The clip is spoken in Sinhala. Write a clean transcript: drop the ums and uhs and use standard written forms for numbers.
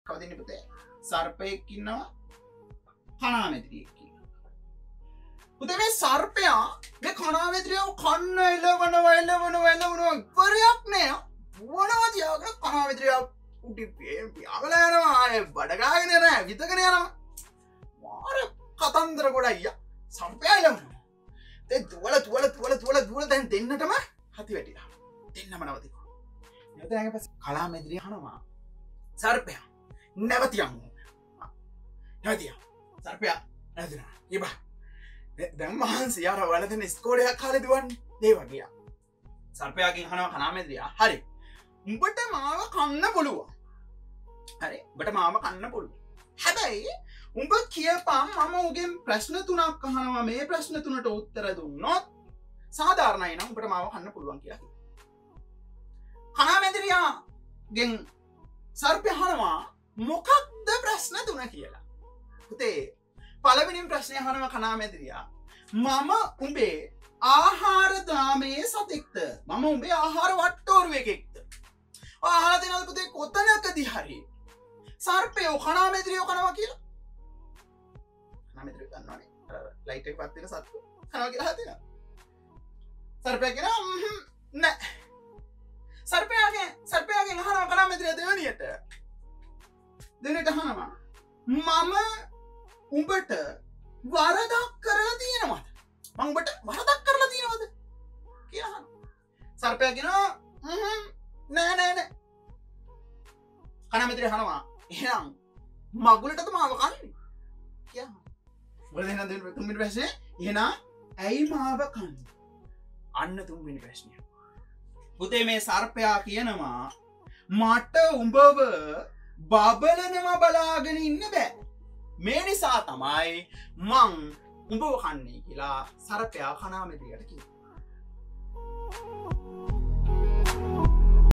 කවුද ඉන්නේ පුතේ? සර්පයෙක් ඉන්නවා කණාමැදිරියෙක් ඉන්නවා. පුතේ මේ සර්පයා මේ කණාමැදිරියව කන්න එලවනවා ඉවරයක් නෑ. වුණා තියාගෙන කණාමැදිරියව උඩි පියාගලා යනවා. ආයේ බඩගාගෙන යනවා විදගෙන යනවා. මාර කතන්දර ගොඩ අයියා. සර්පයා එලවනවා. දුවල දැන් දෙන්නටම හති වැටිලා. දෙන්නම නවතිනවා. නැවතෑගේ පස්සේ කණාමැදිරිය අහනවා. සර්පයා නැවතියන්. නැවතියා. සර්පයා නැවතිනවා. ඉබා. දැන් මහන්සි යාර වලදෙන ඉස්කෝලේ කාලේ දුවන්නේ. ඒ වගේ. සර්පයාගෙන් අහනවා කණාමැදිරියා. හරි. උඹට මාව කන්න පුළුවන්. හරි. උඹට මාව කන්න පුළුවන්. හැබැයි උඹ කියපන් මම උගෙන් ප්‍රශ්න 3ක් අහනවා. මේ ප්‍රශ්න 3ට උත්තර දුන්නොත් සාධාරණයි නම් උඹට මාව කන්න පුළුවන් කියලා. කණාමැදිරියාගෙන් සර්පයා අහනවා මොකක්ද ප්‍රශ්න 3 කියලා. පුතේ පළවෙනි ප්‍රශ්නය අහනවා කණාමැදිරියා. මම උඹේ ආහාර දාමේ සතෙක්ද? මම උඹේ ආහාර වට්ටෝරුවෙකෙක්ද? අහලා දෙනවද පුතේ කොතනකදී හරි සර්පයෝ කණාමැදිරියෝ කනවා කියලා? කණාමැදිරියෝ දන්නවනේ. ලයිට් එක පත් වෙන සත්තු කනවා කියලා අහලා තියෙනවා. සර්පයා කියනවා නෑ. සර්පයාගෙන් අහනවා කණාමැදිරියා දෙවෙනියට අහනවා මම උඹට වරදක් කරලා තියෙනවද? මම උඹට වරදක් කරලා තියෙනවද කියලා අහනවා. සර්පයා කියනවා නෑ. කණාමැදිරියා අහනවා එහෙනම් මගුලටද මාව කන්නේ කියලා. මොකද එහෙනම් තුන්වෙනි ප්‍රශ්නේ එහෙනම් ඇයි මාව කන්නේ? අන්න තුන්වෙනි ප්‍රශ්නය. පුතේ මේ සර්පයා කියනවා මට උඹව බබලනම බලාගෙන ඉන්න බෑ. මේ නිසා තමයි මං උඹව කන්නේ කියලා සර්පයා කණාමැදිරියට කිව්වා.